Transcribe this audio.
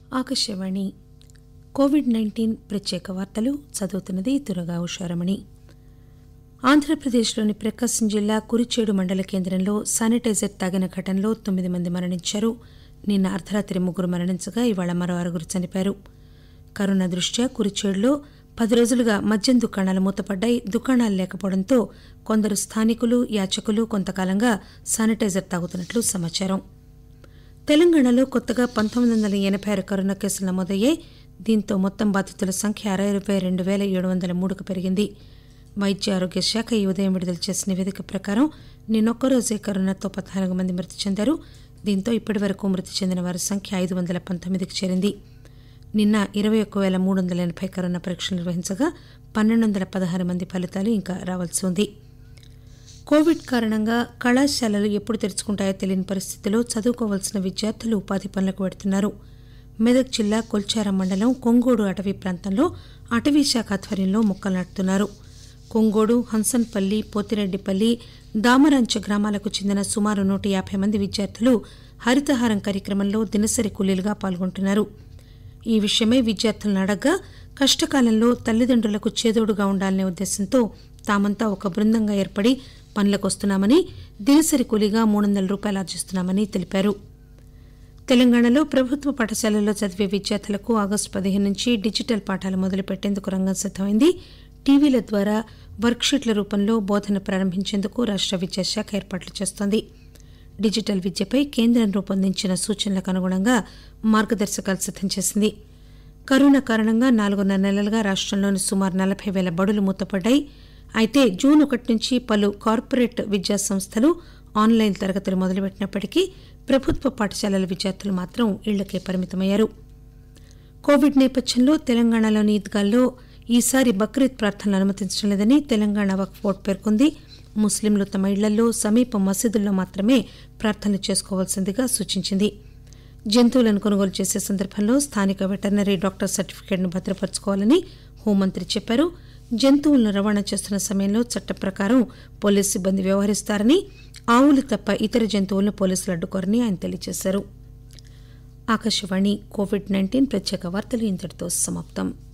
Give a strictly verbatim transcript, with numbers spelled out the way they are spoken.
Akashvani Covid nineteen ప్రత్యేక వార్తలు చదువుతున్నది తురగా ఉషా రమణి. ఆంధ్రప్రదేశ్లోని ప్రకాశం జిల్లా కురిచేడు మండల కేంద్రంలో శానిటైజర్ తాగిన ఘటనలో తొమ్మిది మంది మరణించారు. నిన్న అర్ధరాత్రి ముగ్గురు మరణించగా ఇవాళ మరో ఆరుగురు చనిపోయారు. కరోనా దృష్ట్యా కురిచేడులో పది రోజులుగా మద్యం దుకాణాలు మూతపడ్డాయి. దుకాణాలు లేకపోవడంతో కొందరు స్థానికులు యాచకులు కొంతకాలంగా శానిటైజర్ తాగుతున్నట్లు సమాచారం. తెలంగాణలో కొత్తగా పంతొమ్మిది వందల ఎనభై ఆరు కరోనా కేసులు నమోదయ్యాయి. దీంతో మొత్తం బాధితుల సంఖ్య అరవై రెండు పేల ఏడు వందల మూడుకు పెరిగింది. వైద్య ఆరోగ్య శాఖ ఈ ఉదయం విడుదల చేసిన నివేదిక ప్రకారం నిన్నొక్కరోజే కరోనాతో పద్నాలుగు మంది మృతి చెందారు. దీంతో ఇప్పటి వరకు మృతి చెందిన వారి సంఖ్య ఐదు వందల పంతొమ్మిదికి చేరింది. నిన్న ఇరవై ఒక్క పేల మూడు వందల ఎనభై కరోనా పరీక్షలు నిర్వహించగా పన్నెండు వందల పదహారు మంది ఫలితాలు ఇంకా రావాల్సి ఉంది. కోవిడ్ కారణంగా కళాశాలలు ఎప్పుడు తెరుచుకుంటాయో తెలియని పరిస్థితిలో చదువుకోవాల్సిన విద్యార్థులు ఉపాధి పనులకు పెడుతున్నారు. మెదక్ జిల్లా కొల్చారం మండలం కొంగోడు అటవీ ప్రాంతంలో అటవీ శాఖ ఆధ్వర్యంలో మొక్కలు నాటుతున్నారు. కొంగోడు, హంసన్పల్లి, పోతిరెడ్డిపల్లి, దామరాంచ గ్రామాలకు చెందిన సుమారు నూట యాభై మంది విద్యార్థులు హరితహారం కార్యక్రమంలో దినసరి కూలీలుగా పాల్గొంటున్నారు. ఈ విషయమై విద్యార్థులను అడగ్గా కష్టకాలంలో తల్లిదండ్రులకు చేదోడుగా ఉండాలనే ఉద్దేశంతో తామంతా ఒక బృందంగా ఏర్పడి పనులకు వస్తున్నామని, దినసరి కూలీగా మూడు వందల రూపాయలు ఆర్జిస్తున్నామని తెలిపారు. తెలంగాణలో ప్రభుత్వ పాఠశాలల్లో చదివే విద్యార్థులకు ఆగస్టు పదిహేను నుంచి డిజిటల్ పాఠాలు మొదలుపెట్టేందుకు రంగం సిద్దమైంది. టీవీల ద్వారా వర్క్షీట్ల రూపంలో బోధన ప్రారంభించేందుకు రాష్ట విద్యాశాఖ ఏర్పాట్లు చేస్తోంది. డిజిటల్ విద్యపై కేంద్రం రూపొందించిన సూచనలకు అనుగుణంగా మార్గదర్శకాలు సిద్దం చేసింది. కరోనా కారణంగా నాలుగున్నర నెలలుగా రాష్టంలోని సుమారు నలభై పేల బడులు మూతపడ్డాయి. అయితే జూన్ ఒకటి నుంచి పలు కార్పొరేట్ విద్యా సంస్థలు ఆన్లైన్ తరగతులు మొదలుపెట్టినప్పటికీ ప్రభుత్వ పాఠశాలల విద్యార్థులు మాత్రం ఇళ్లకే పరిమితమయ్యారు. కోవిడ్ నేపథ్యంలో తెలంగాణలోని ఈద్గాల్లో ఈసారి బక్రీద్ ప్రార్థనలు అనుమతించడం లేదని తెలంగాణ వక్ఫ్ బోర్డు పేర్కొంది. ముస్లింలు తమ ఇళ్లలో సమీప మసీదుల్లో మాత్రమే ప్రార్థనలు చేసుకోవాల్సిందిగా సూచించింది. జంతువులను కొనుగోలు చేసే సందర్భంలో స్థానిక వెటర్నరీ డాక్టర్ సర్టిఫికేట్ను భద్రపరచుకోవాలని హోంమంత్రి చెప్పారు. జంతువులను రవాణా చేస్తున్న సమయంలో చట్ట ప్రకారం పోలీసు సిబ్బంది వ్యవహరిస్తారని, ఆవులు తప్ప ఇతర జంతువులను పోలీసులు అడ్డుకోరని ఆయన తెలియజేశారు. ఆకాశవాణి కోవిడ్ నైన్టీన్ ప్రత్యేక వార్తలు ఇంతటితో సమాప్తం.